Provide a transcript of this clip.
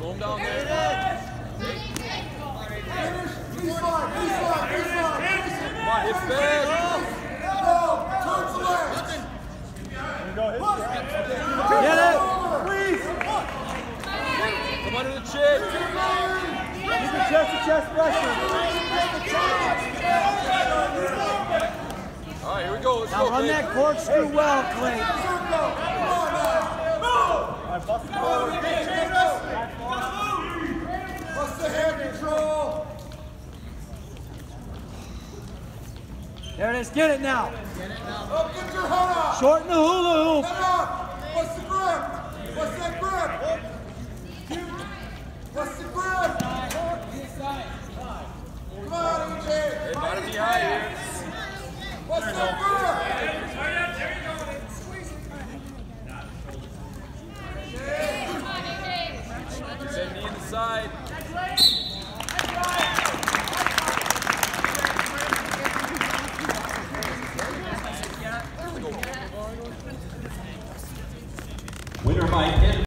Slow him down there. Come on, hit fast. Towards the left. Get it! Come under the chin. Keep the chest pressure. All right, here we go. Let's Now go, run Clay. that corkscrew well, Clay. What's the hand control? There it is. Get it now. Oh, get your head up. Shorten the hula hoop. Head up. What's the grip? What's that grip? What's the grip? Come on, EJ. Hey, bottom knee high here. What's that grip? Send knee in the side. Winner by 10.